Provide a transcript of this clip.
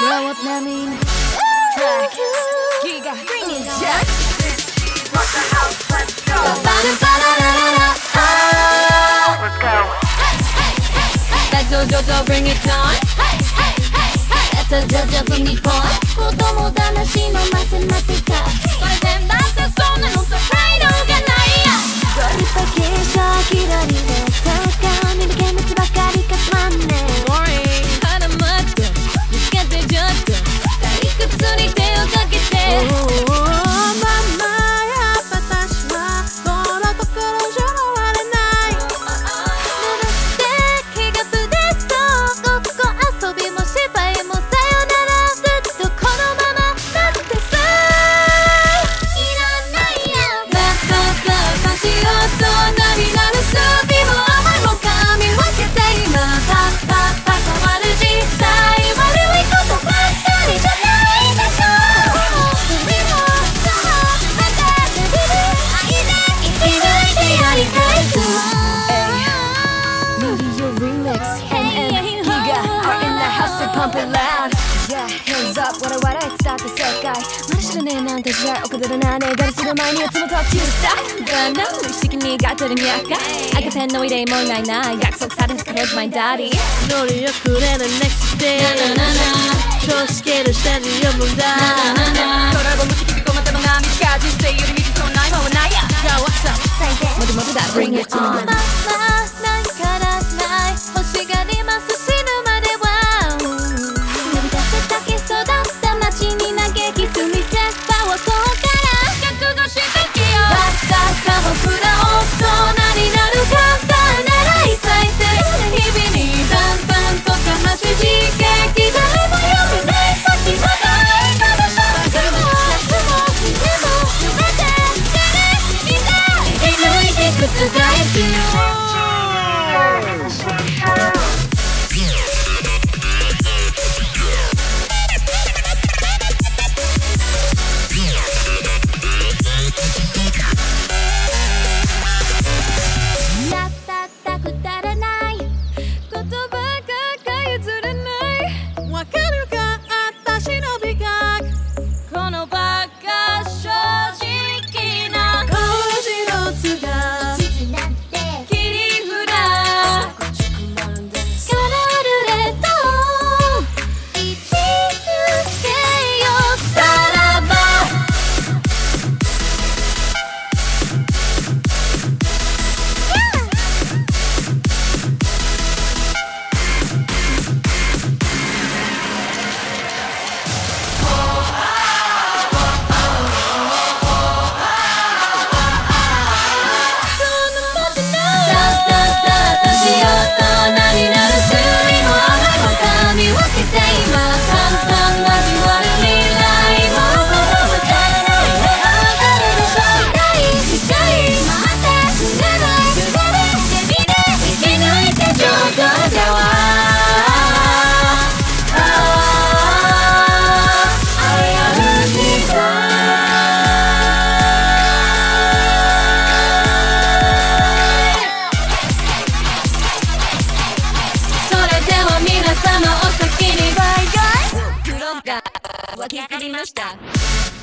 Throw up na mean track 기가 bring it back Rock the house let's go Let's go Let's Joutou bring it on Let's Joutou from Nippon 子供だなしのマセマティカこれ全だってそんなのと態度がないやバリパケーションキラリで高みの見物ばかりかつまんね Boring 腹待って見つけてちょっと退屈に手をかけてママや私はこの心じゃ終われないぬるって気が触れそうごっこ遊びも芝居もさよならずっとこのままだってさいらないやバッバッバッバしようとなりなるスピも甘いも噛み分けて今パッパッパ変わる実際悪いことばっかりじゃないでしょ君もそうまたできる愛で生き抜いてやり返す Meteor remix Giga are in the house and pump it loud Yeah, hands up 笑われ伝って世界まだ知らねえなんて時代奥出るなねえがりする前にいつも途中さバナ無意識にがってるにゃか赤ペンの入れもいないな約束されてくれず my daddy 乗り遅れる next day 超スケールしてるよ無駄トラブル無敵こまたの波が人生より短そうないもんはないや Yo what's up もともとだ bring it on まあなんからない欲しがります死ぬまでは呼び出せたけ育った街に嘆き住みせ場をこうから覚悟してきよまさか僕らを大人になるか狙い咲いて日々にだんだんとかまし刺激誰も読めない先まで今の勝負も夏も冬も全て生き抜いて覆すたくだらない言葉が譲れないわかるか私の美学このバカ正直な工事の津が切り札からルレット一抜けよさらば分け切りました。